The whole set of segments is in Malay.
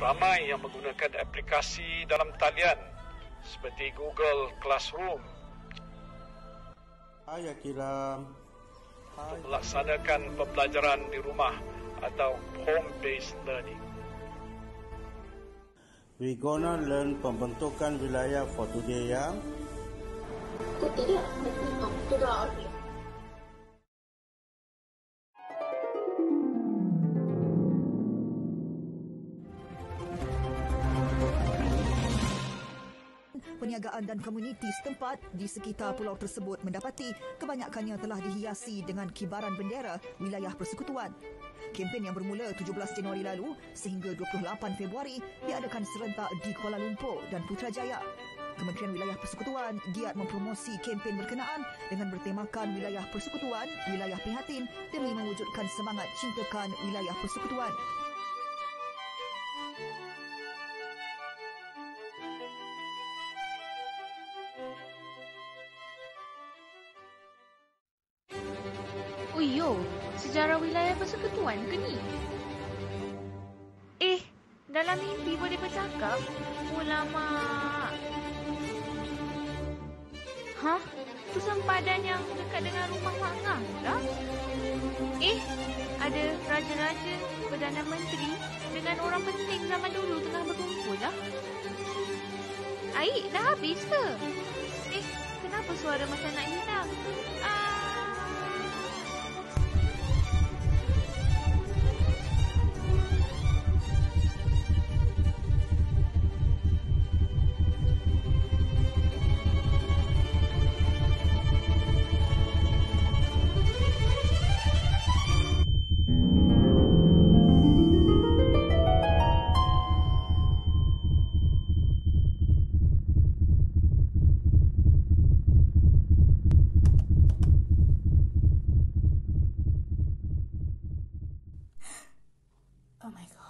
Ramai yang menggunakan aplikasi dalam talian seperti Google Classroom untuk melaksanakan pembelajaran di rumah atau home-based learning. We gonna learn pembentukan wilayah for today ya. Tidak. Perniagaan dan komuniti setempat di sekitar pulau tersebut mendapati kebanyakannya telah dihiasi dengan kibaran bendera wilayah persekutuan. Kempen yang bermula 17 Januari lalu sehingga 28 Februari diadakan serentak di Kuala Lumpur dan Putrajaya. Kementerian Wilayah Persekutuan giat mempromosi kempen berkenaan dengan bertemakan wilayah persekutuan, wilayah prihatin demi mewujudkan semangat cintakan wilayah persekutuan. Uyo, sejarah wilayah persekutuan ke ni? Dalam mimpi boleh bercakap? Ulama. Hah? Tu sempadan yang dekat dengan rumah Mak Ngah lah? Ada raja-raja, Perdana Menteri dengan orang penting zaman dulu tengah berkumpul lah. Air dah habis ke? Kenapa suara macam nak hilang? Oh my God.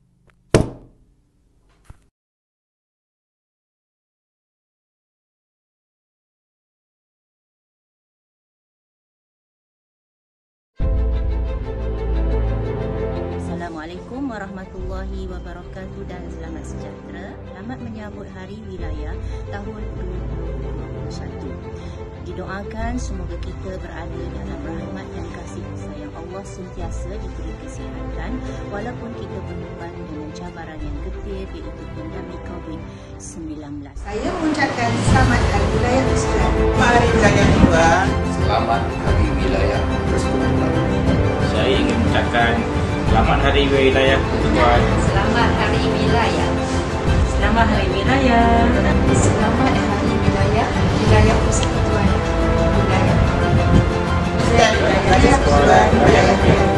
Assalamualaikum warahmatullahi wabarakatuh dan selamat sejahtera. Selamat menyambut Hari Wilayah tahun 2021. Didoakan semoga kita berada dalam rahmat dan kasih sayang Allah, sentiasa diberi kesihatan walaupun kita berdepan dengan cabaran yang getir iaitu pandemik COVID-19. Saya mengucapkan selamat Hari Wilayah Persekutuan. Mari jaga jiwa. Selamat Hari Wilayah Persekutuan. Saya ingin mengucapkan selamat Hari Wilayah Persekutuan. Selamat Hari Wilayah. Selamat Hari Wilayah. Selamat Hari Wilayah. Wilayah Persekutuan. Wilayah. Wilayah Persekutuan.